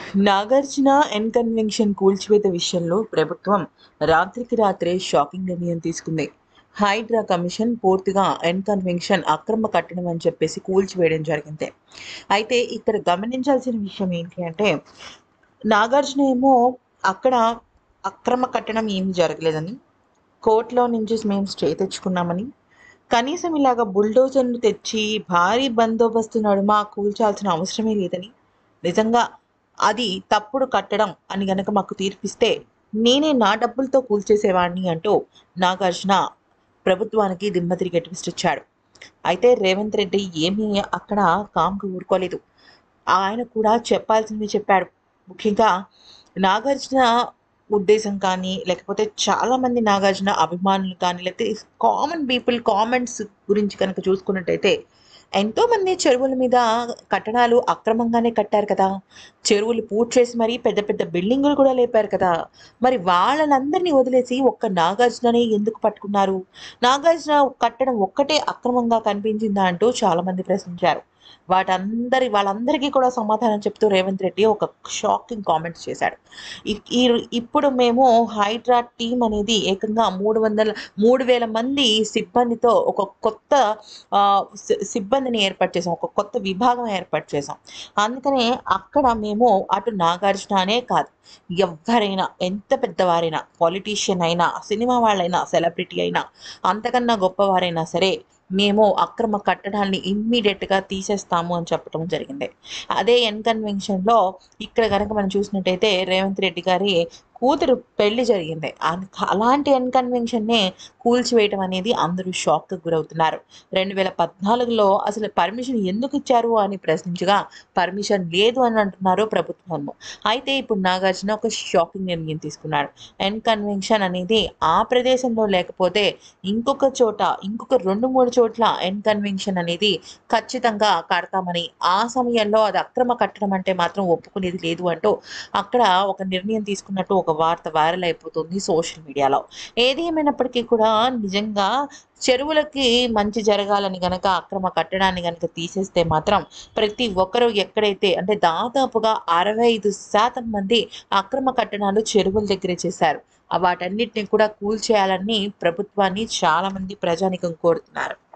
Nagarjuna N convention కూల్చివేత విషయంలో ప్రభుత్వం రాత్రికి రాత్రే షాకింగ్ నిర్ణయం తీసుకుంది. హైడ్రా కమిషన్ పూర్తిగా ఎన్ కన్వెన్షన్ అక్రమ కట్టడం అని చెప్పేసి కూల్చివేయడం జరిగింది. అయితే ఇక్కడ గమనించాల్సిన విషయం ఏంటి అంటే, నాగార్జున ఏమో అక్కడ అక్రమ కట్టడం ఏమీ జరగలేదని, కోర్టులో నుంచి మేము స్టే తెచ్చుకున్నామని, కనీసం ఇలాగ బుల్డోజర్‌ను తెచ్చి భారీ బందోబస్తు నడుమ కూల్చాల్సిన అవసరమే లేదని, నిజంగా అది తప్పుడు కట్టడం అని గనక మాకు తీర్పిస్తే నేనే నా డబ్బులతో కూల్చేసేవాడిని అంటూ నాగార్జున ప్రభుత్వానికి దిమ్మ తిరిగే ట్విస్ట్ ఇచ్చాడు. అయితే రేవంత్ రెడ్డి ఏమీ అక్కడ కామ్‌గా ఊరుకోలేదు. ఆయన కూడా చెప్పాల్సినవి చెప్పాడు. ముఖ్యంగా నాగార్జున ఉద్దేశం కానీ, లేకపోతే చాలామంది నాగార్జున అభిమానులు కానీ, లేకపోతే కామన్ పీపుల్ కామెంట్స్ గురించి కనుక చూసుకున్నట్టయితే, ఎంతోమంది చెరువుల మీద కట్టడాలు అక్రమంగానే కట్టారు కదా! చెరువులు పూడ్చేసి మరీ పెద్ద పెద్ద బిల్డింగులు కూడా లేపారు కదా! మరి వాళ్ళనందరిని వదిలేసి ఒక్క నాగార్జుననే ఎందుకు పట్టుకున్నారు? నాగార్జున కట్టడం ఒక్కటే అక్రమంగా కనిపించిందా అంటూ చాలామంది ప్రశ్నించారు. వాళ్ళందరికీ కూడా సమాధానం చెప్తూ రేవంత్ రెడ్డి ఒక షాకింగ్ కామెంట్స్ చేశాడు. ఇ ఈ ఇప్పుడు మేము హైడ్రా టీమ్ అనేది ఏకంగా 3,000 మంది సిబ్బందితో ఒక కొత్త సిబ్బందిని ఏర్పాటు చేసాం. ఒక కొత్త విభాగం ఏర్పాటు చేసాం. అందుకనే అక్కడ మేము అటు నాగార్జున అనే కాదు, ఎవ్వరైనా ఎంత పెద్దవారైనా, పొలిటీషియన్ అయినా, సినిమా వాళ్ళైనా, సెలబ్రిటీ అయినా, అంతకన్నా గొప్పవారైనా సరే మేము అక్రమ కట్టడాల్ని ఇమ్మీడియేట్‌గా తీసేస్తాము అని చెప్పటం జరిగింది. అదే ఎన్ కన్వెన్షన్‌లో ఇక్కడ గనక మనం చూసినట్టయితే రేవంత్ రెడ్డి గారి కూతురు పెళ్లి జరిగింది. అలాంటి ఎన్ కన్వెన్షన్‌నే కూల్చివేయటం అనేది అందరూ షాక్‌కి గురవుతున్నారు. 2014లో అసలు పర్మిషన్ ఎందుకు ఇచ్చారు అని ప్రశ్నించగా పర్మిషన్ లేదు అని అంటున్నారు ప్రభుత్వము. అయితే ఇప్పుడు నాగార్జున ఒక షాకింగ్ నిర్ణయం తీసుకున్నాడు. ఎన్ కన్వెన్షన్ అనేది ఆ ప్రదేశంలో లేకపోతే ఇంకొక చోట, ఇంకొక 2, 3 చోట్ల ఎన్ కన్వెన్షన్ అనేది ఖచ్చితంగా కడతామని, ఆ సమయంలో అది అక్రమ కట్టడం అంటే మాత్రం ఒప్పుకునేది లేదు అంటూ అక్కడ ఒక నిర్ణయం తీసుకున్నట్టు ఒక వార్త వైరల్ అయిపోతుంది సోషల్ మీడియాలో. ఏది ఏమైనప్పటికీ కూడా నిజంగా చెరువులకి మంచి జరగాలని గనక అక్రమ కట్టడాన్ని గనక తీసేస్తే మాత్రం ప్రతి ఒక్కరు ఎక్కడైతే అంటే దాదాపుగా 65% మంది అక్రమ కట్టడాలు చెరువుల దగ్గరే చేశారు. వాటన్నిటిని కూడా కూల్చేయాలని ప్రభుత్వాన్ని చాలామంది ప్రజానీకం కోరుతున్నారు.